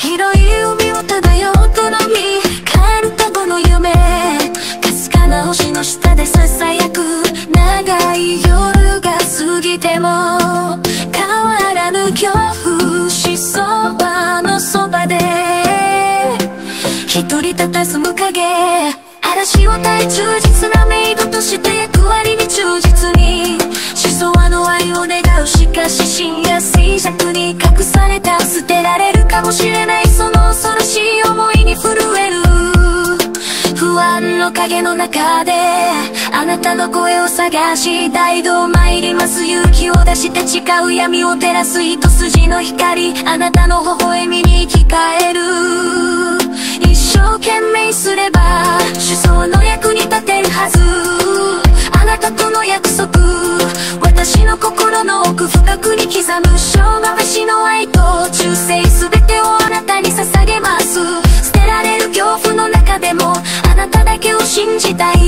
広い海を漂うとのみカルタゴの夢、かすかな星の下で囁く長い夜が過ぎても変わらぬ恐怖しそばのそばで一人佇む影、嵐を耐え忠実なメイドとして役割に忠実にしそわの愛を願う、しかし深夜静寂に隠された捨てられるかもしれないその恐ろしい思いに震える不安の影の中であなたの声を探し大道参ります、勇気を出して誓う闇を照らす一筋の光、あなたの微笑みに生き返る、一生懸命すれば主僧の役に立てるはず、あなたとの約束、私の心の奥深くに刻む生姜飯の愛と忠誠すべてをあなたに捧げます、捨てられる恐怖の中でもあなただけを信じたい、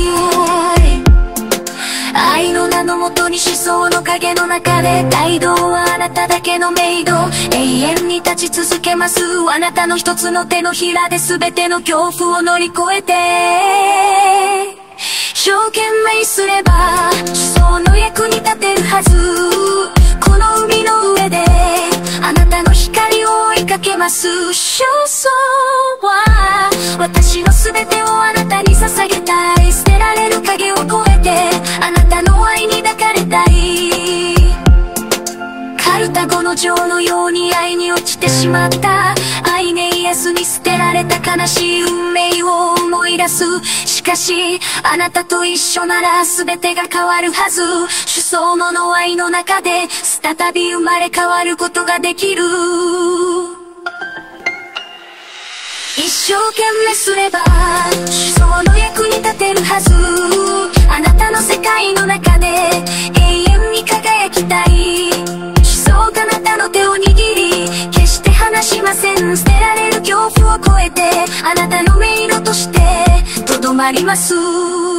愛の名のもとに思想の影の中で大道はあなただけのメイド、永遠に立ち続けます、あなたの一つの手のひらで全ての恐怖を乗り越えて一生懸命すれば思想の役に立てるはず、この海の上であなたの光を追いかけます、焦燥は私の全てをあなたに捧げたい、捨てられる影を越えてあなたの愛に抱かれたい、カルタゴの女王のように愛に落ちてしまった、アイネイエスに捨てられた悲しい運命を思い出す、しかしあなたと一緒なら全てが変わるはず、主僧のの愛の中で再び生まれ変わることができる、一生懸命すれば主僧の役に立てるはず、あなたの世界の中で永遠に輝きたい、主僧があなたの手を握り決して離しません、捨てられる恐怖を超えてあなたのメイドとしてとどまります。